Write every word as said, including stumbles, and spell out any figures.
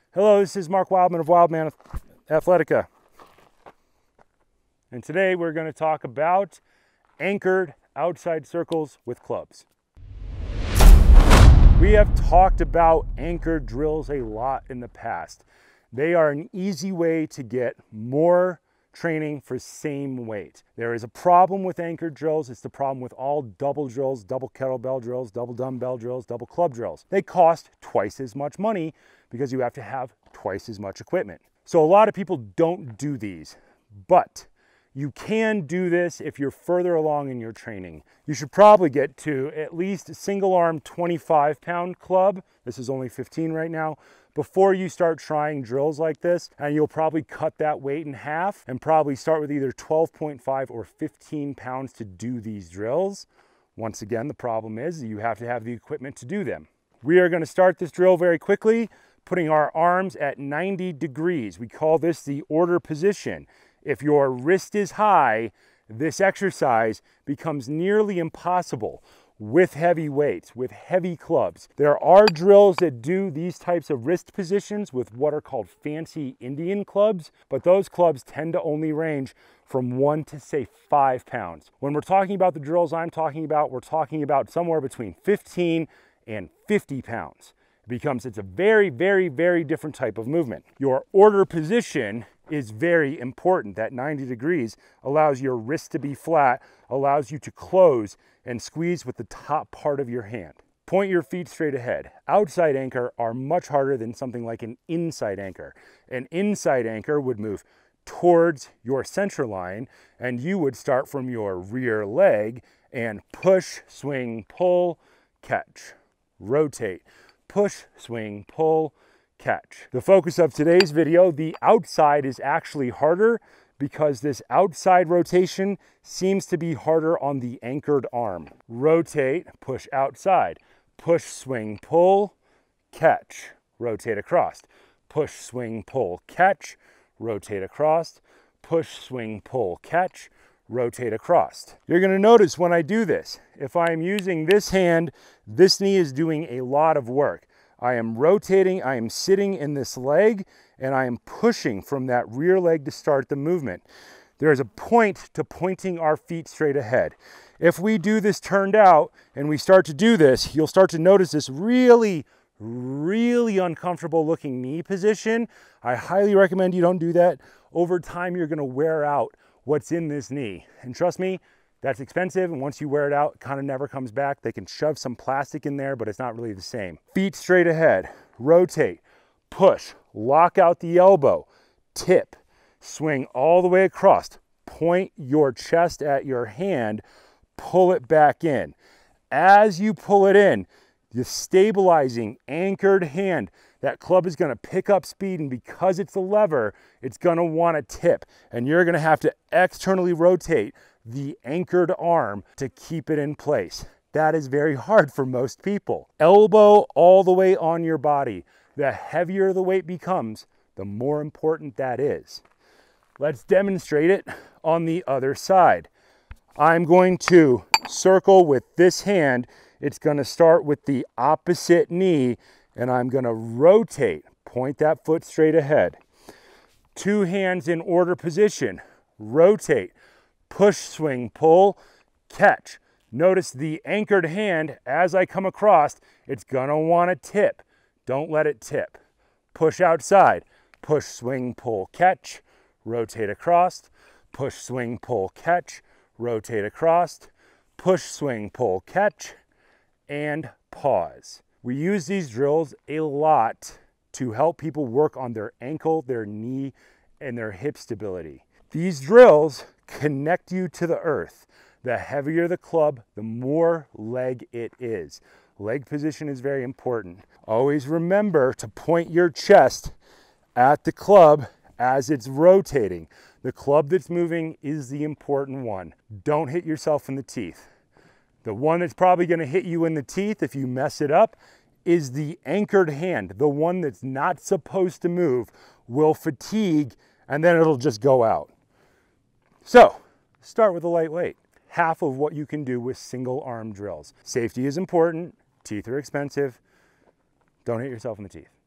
Hello, this is Mark Wildman of Wildman Athletica. And today we're going to talk about anchored outside circles with clubs. We have talked about anchored drills a lot in the past. They are an easy way to get more training for same weight. There is a problem with anchored drills. It's the problem with all double drills, double kettlebell drills, double dumbbell drills, double club drills. They cost twice as much money because you have to have twice as much equipment. So a lot of people don't do these, but you can do this if you're further along in your training. You should probably get to at least a single arm twenty-five pound club. This is only fifteen right now. Before you start trying drills like this, and you'll probably cut that weight in half and probably start with either twelve point five or fifteen pounds to do these drills. Once again, the problem is you have to have the equipment to do them. We are going to start this drill very quickly, putting our arms at ninety degrees. We call this the order position. If your wrist is high, this exercise becomes nearly impossible with heavy weights, with heavy clubs. There are drills that do these types of wrist positions with what are called fancy Indian clubs, but those clubs tend to only range from one to say five pounds. When we're talking about the drills I'm talking about, we're talking about somewhere between fifteen and fifty pounds. It becomes, it's a very, very, very different type of movement. Your order position is very important. That ninety degrees allows your wrist to be flat, allows you to close and squeeze with the top part of your hand. Point your feet straight ahead. Outside anchor are much harder than something like an inside anchor. An inside anchor would move towards your center line, and you would start from your rear leg and push, swing, pull, catch, rotate, push, swing, pull, catch. The focus of today's video, the outside is actually harder because this outside rotation seems to be harder on the anchored arm. Rotate, push outside, push, swing, pull, catch, rotate across, push, swing, pull, catch, rotate across, push, swing, pull, catch, rotate across. You're gonna notice when I do this, if I'm using this hand, this knee is doing a lot of work. I am rotating, I am sitting in this leg, and I am pushing from that rear leg to start the movement. There is a point to pointing our feet straight ahead. If we do this turned out and we start to do this, you'll start to notice this really, really uncomfortable looking knee position. I highly recommend you don't do that. Over time, you're gonna wear out what's in this knee. And trust me, that's expensive, and once you wear it out, it kind of never comes back. They can shove some plastic in there, but it's not really the same. Feet straight ahead, rotate, push, lock out the elbow, tip, swing all the way across, point your chest at your hand, pull it back in. As you pull it in, the stabilizing, anchored hand, that club is gonna pick up speed, and because it's a lever, it's gonna wanna tip, and you're gonna have to externally rotate the anchored arm to keep it in place. That is very hard for most people. Elbow all the way on your body. The heavier the weight becomes, the more important that is. Let's demonstrate it on the other side. I'm going to circle with this hand. It's going to start with the opposite knee, and I'm going to rotate. Point that foot straight ahead. Two hands in order position. Rotate. Push, swing, pull, catch. Notice the anchored hand, as I come across, it's gonna wanna tip. Don't let it tip. Push outside. Push, swing, pull, catch. Rotate across. Push, swing, pull, catch. Rotate across. Push, swing, pull, catch. And pause. We use these drills a lot to help people work on their ankle, their knee, and their hip stability. These drills connect you to the earth. The heavier the club, the more leg it is. Leg position is very important. Always remember to point your chest at the club as it's rotating. The club that's moving is the important one. Don't hit yourself in the teeth. The one that's probably gonna hit you in the teeth if you mess it up is the anchored hand. The one that's not supposed to move will fatigue, and then it'll just go out. So, start with a light weight. Half of what you can do with single arm drills. Safety is important, teeth are expensive. Don't hit yourself in the teeth.